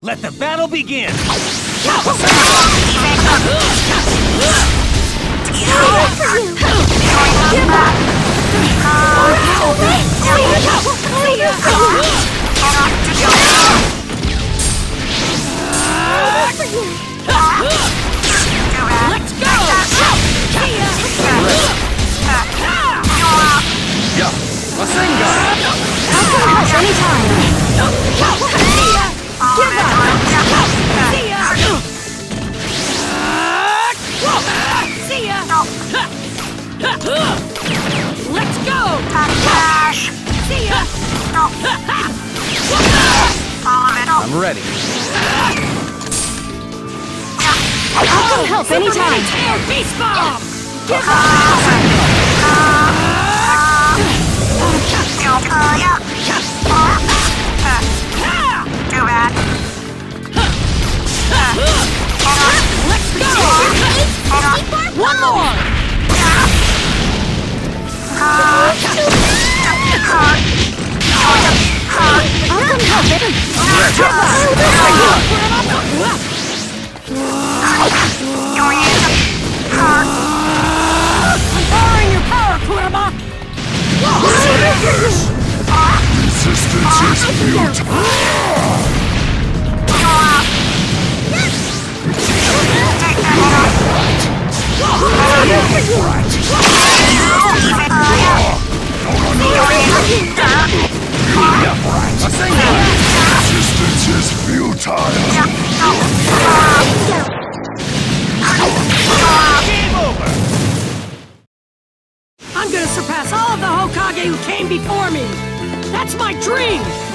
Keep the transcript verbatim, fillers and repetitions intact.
Let the battle begin! Let's go! Yeah, Masenga! I'll come help anytime! Give up! See ya! See ya! Let's go! See ya! I'm ready. I'll come help anytime! Beast bomb! Give up! Too bad. Let's go! One more! I'll come help it. I'm borrowing your power, Kurama! Resistance is futile. Resistance is futile. Game over! I'm gonna surpass all of the Hokage who came before me! That's my dream!